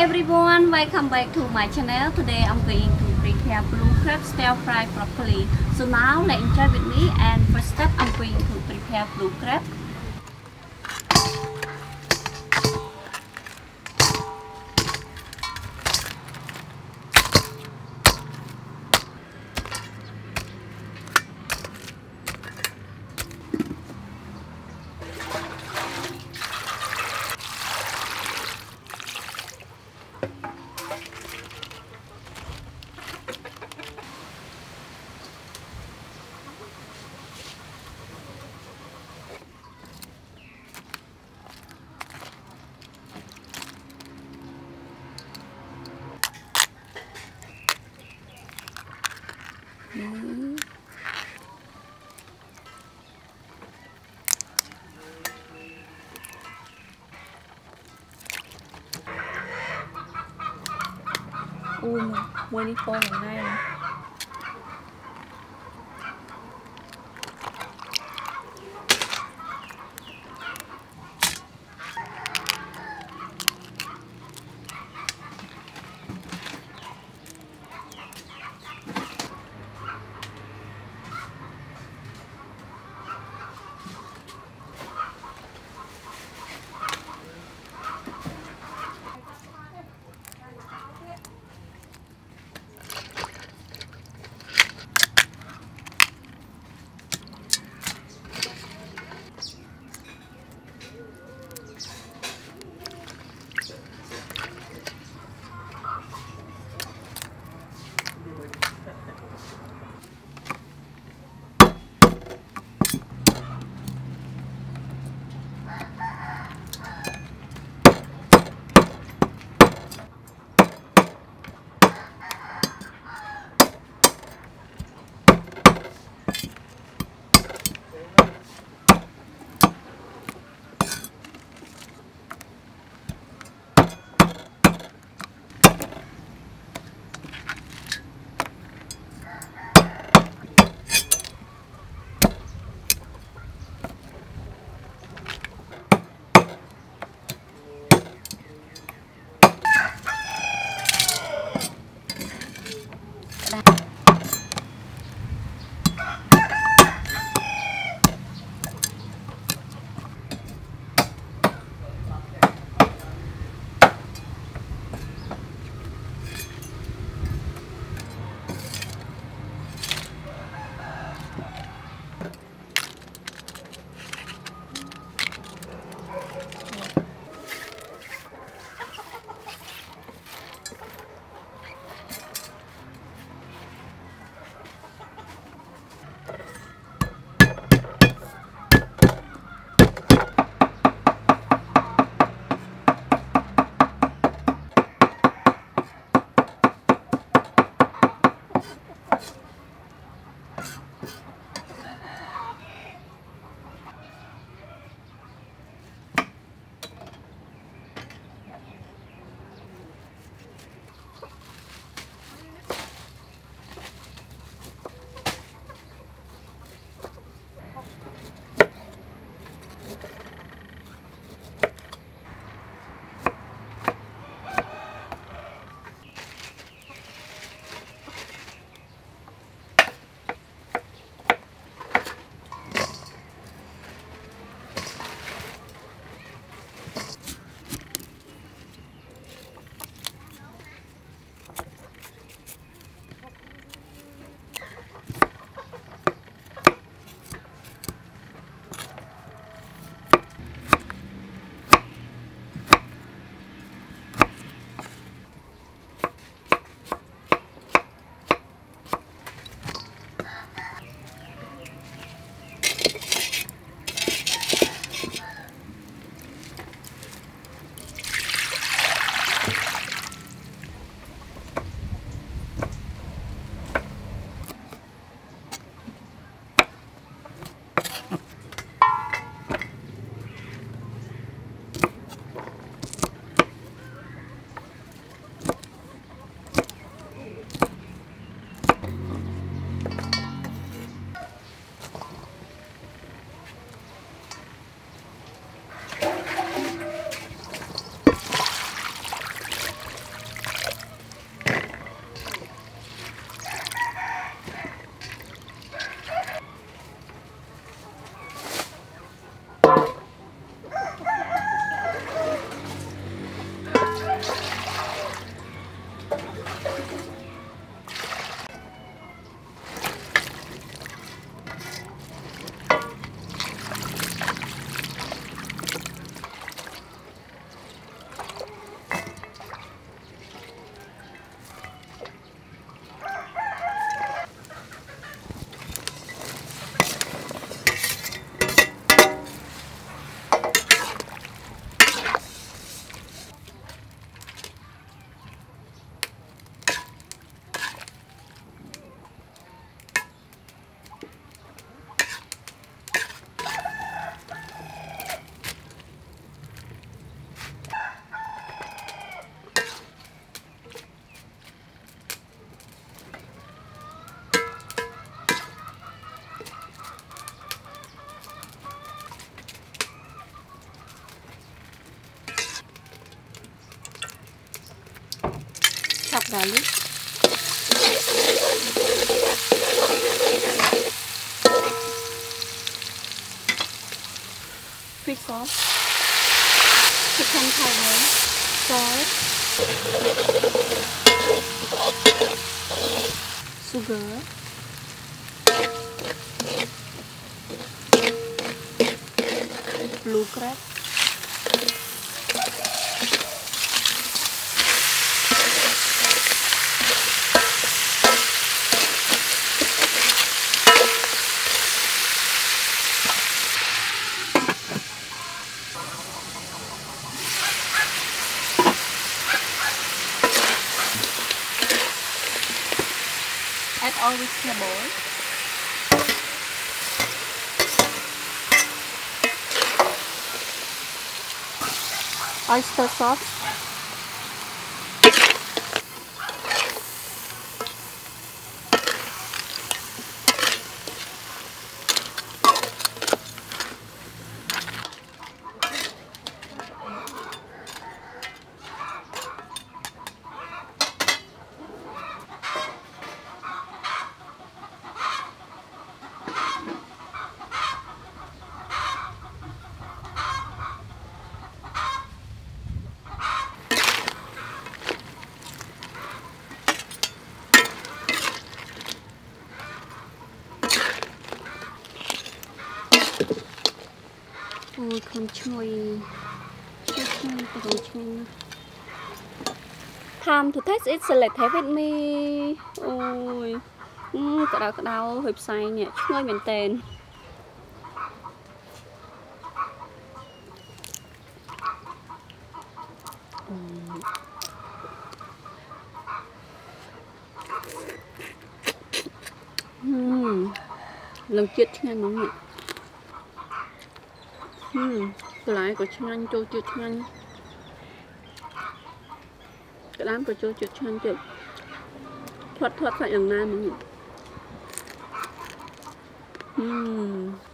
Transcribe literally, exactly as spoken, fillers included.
everyone, welcome back to my channel. Today I'm going to prepare blue crab stir fry properly. So now let's enjoy with me, and first step I'm going to prepare blue crab. Hmm. Ui, quên đi phone ngày nay này. garlic. Fish sauce, chicken powder, salt, sugar, blue crab, add all vegetables. Oyster sauce. Ôi không chui, chui chui từ chui. Time to taste it, select have with me. Ôi, um, cái đau cái đau hộp xay nhỉ, chui mình tên. Ừm, lần chết ngang đúng không? Ừm, cái lái của ngang trôi chết ngang, cái đám của trôi chết ngang chết, thoát thoát phải lần nào mà nhỉ? Ừm.